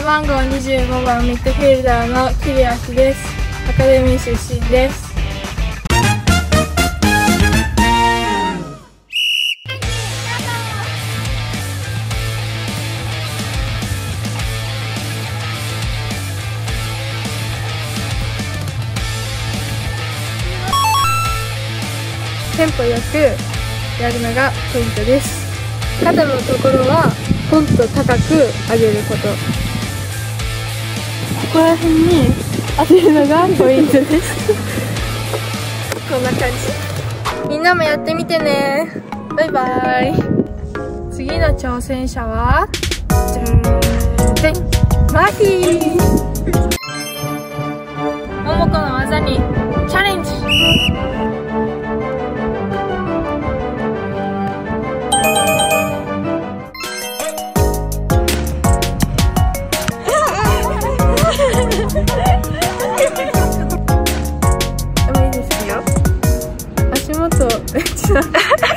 番号25番ミッドフィルダーの桐明です。アカデミー出身です。テンポよくやるのがポイントです。肩のところはポンと高く上げること、ここら辺に当てるのがポイントですこんな感じ。みんなもやってみてね。バイバイ。次の挑戦者はマヒー。ももこの技にチャレンジ。足元めっちゃ